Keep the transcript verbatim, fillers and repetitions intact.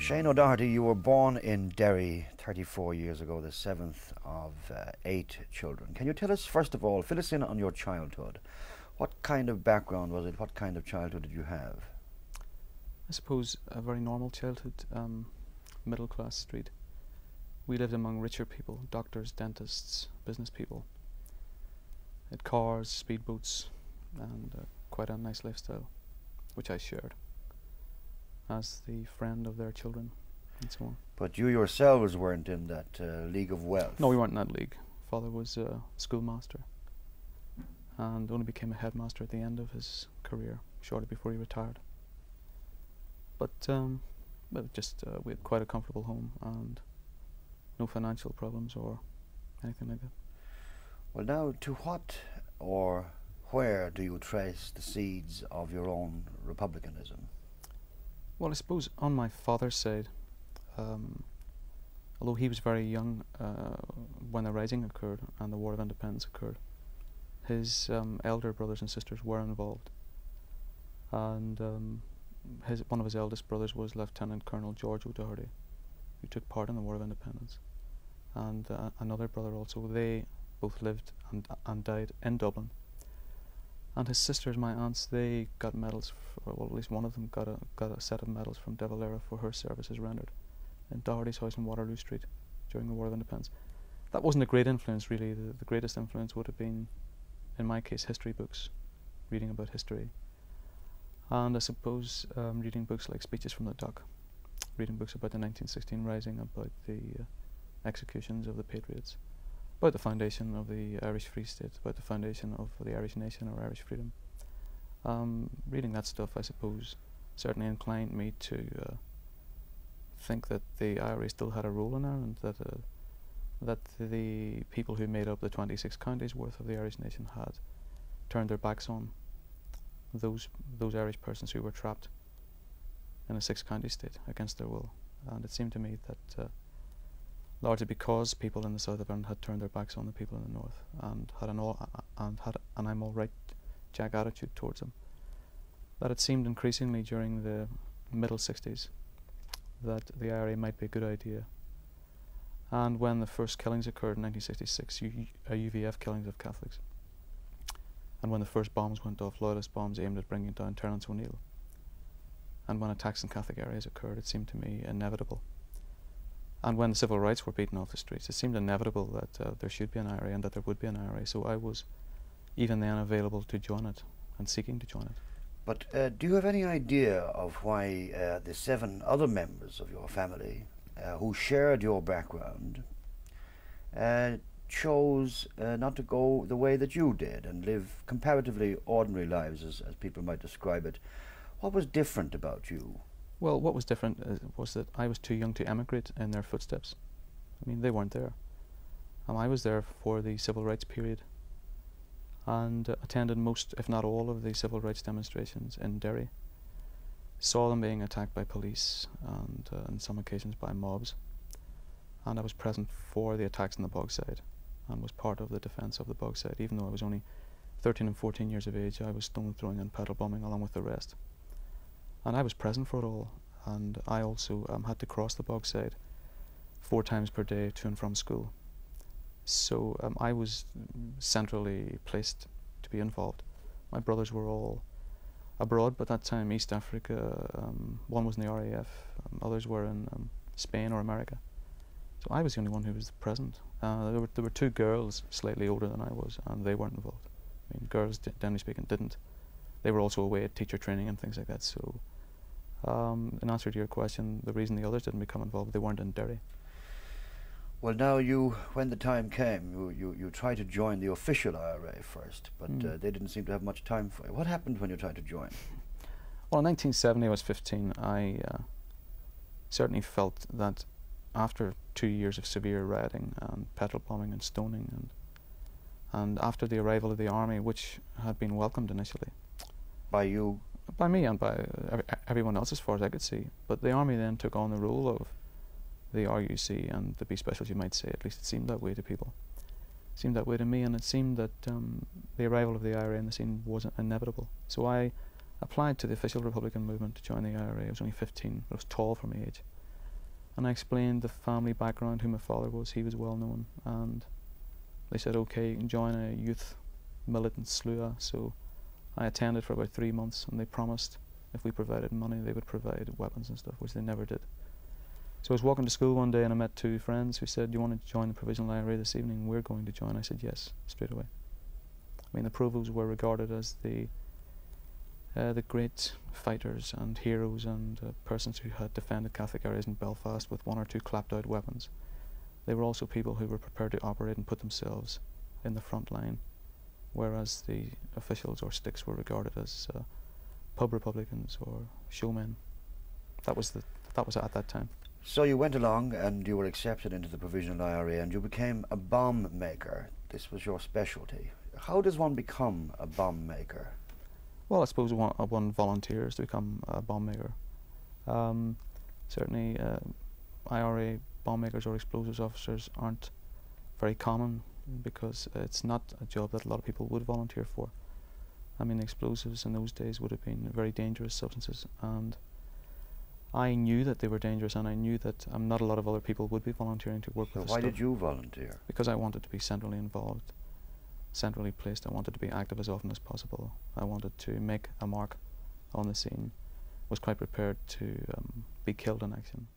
Shane O'Doherty, you were born in Derry thirty-four years ago, the seventh of uh, eight children. Can you tell us, first of all, fill us in on your childhood? What kind of background was it? What kind of childhood did you have? I suppose a very normal childhood, um, middle class street. We lived among richer people, doctors, dentists, business people. Had cars, speedboats, and uh, quite a nice lifestyle, which I shared as the friend of their children and so on. But you yourselves weren't in that uh, league of wealth? No, we weren't in that league. Father was a schoolmaster and only became a headmaster at the end of his career, shortly before he retired. But um, well, just uh, we had quite a comfortable home and no financial problems or anything like that. Well, now, to what or where do you trace the seeds of your own republicanism? Well, I suppose on my father's side, um, although he was very young uh, when the Rising occurred and the War of Independence occurred, his um, elder brothers and sisters were involved. And um, his, one of his eldest brothers was Lieutenant Colonel George O'Doherty, who took part in the War of Independence. And uh, another brother also. They both lived and, and died in Dublin. And his sisters, my aunts, they got medals, for, well, at least one of them got a, got a set of medals from De Valera for her services rendered in Doherty's house in Waterloo Street during the War of Independence. That wasn't a great influence, really. The, the greatest influence would have been, in my case, history books, reading about history. And I suppose um, reading books like Speeches from the Dock, reading books about the nineteen sixteen Rising, about the uh, executions of the Patriots, about the foundation of the Irish Free State, about the foundation of the Irish nation or Irish freedom. Um, reading that stuff, I suppose, certainly inclined me to uh, think that the I R A still had a role in Ireland, that uh, that the people who made up the twenty-six counties worth of the Irish nation had turned their backs on those those Irish persons who were trapped in a six-county state against their will. And it seemed to me that uh, largely because people in the south of Ireland had turned their backs on the people in the north and had an all uh, and had an I'm all right Jack attitude towards them, that it seemed increasingly during the middle sixties that the I R A might be a good idea. And when the first killings occurred in nineteen sixty-six, U uh, U V F killings of Catholics, and when the first bombs went off, loyalist bombs aimed at bringing down Terence O'Neill, and when attacks in Catholic areas occurred, it seemed to me inevitable. And when the civil rights were beaten off the streets, it seemed inevitable that uh, there should be an I R A and that there would be an I R A. So I was even then available to join it and seeking to join it. But uh, do you have any idea of why uh, the seven other members of your family uh, who shared your background uh, chose uh, not to go the way that you did and live comparatively ordinary lives, as, as people might describe it? What was different about you? Well, what was different uh, was that I was too young to emigrate in their footsteps. I mean, they weren't there. Um, I was there for the civil rights period and uh, attended most, if not all, of the civil rights demonstrations in Derry. Saw them being attacked by police and uh, on some occasions by mobs. And I was present for the attacks on the Bogside and was part of the defence of the Bogside. Even though I was only thirteen and fourteen years of age, I was stone throwing and pedal bombing along with the rest. And I was present for it all, and I also um, had to cross the Bogside four times per day to and from school. So um, I was centrally placed to be involved. My brothers were all abroad, but at that time East Africa, um, one was in the R A F, um, others were in um, Spain or America. So I was the only one who was present. Uh, there, were, there were two girls slightly older than I was, and they weren't involved. I mean, girls, generally speaking, didn't. They were also away at teacher training and things like that. So Um, in answer to your question, the reason the others didn't become involved, they weren't in Derry. Well, now you, when the time came, you, you, you tried to join the official I R A first, but mm. uh, they didn't seem to have much time for you. What happened when you tried to join? Well, in nineteen seventy, I was fifteen. I uh, certainly felt that after two years of severe rioting and petrol bombing and stoning, and and after the arrival of the army, which had been welcomed initially by you, by me and by uh, everyone else as far as I could see, but the army then took on the role of the R U C and the B specials, you might say. At least it seemed that way to people. It seemed that way to me, and it seemed that um, the arrival of the I R A in the scene wasn't inevitable. So I applied to the official Republican movement to join the I R A. I was only fifteen, but I was tall for my age. And I explained the family background, who my father was. He was well known, and they said, okay, you can join a youth militant S L U A. So I attended for about three months, and they promised if we provided money they would provide weapons and stuff, which they never did. So I was walking to school one day and I met two friends who said, do you want to join the Provisional I R A this evening? We're going to join. I said yes, straight away. I mean, the Provos were regarded as the uh, the great fighters and heroes and uh, persons who had defended Catholic areas in Belfast with one or two clapped out weapons. They were also people who were prepared to operate and put themselves in the front line, whereas the officials or sticks were regarded as uh, pub republicans or showmen. That was the that was at that time. So you went along and you were accepted into the Provisional I R A and you became a bomb maker. This was your specialty. How does one become a bomb maker? Well, I suppose one, uh, one volunteers to become a bomb maker. Um, certainly uh, I R A bomb makers or explosives officers aren't very common because it's not a job that a lot of people would volunteer for. I mean, explosives in those days would have been very dangerous substances, and I knew that they were dangerous, and I knew that um, not a lot of other people would be volunteering to work So with the why stuff. did you volunteer? Because I wanted to be centrally involved, centrally placed. I wanted to be active as often as possible. I wanted to make a mark on the scene. Was quite prepared to um, be killed in action.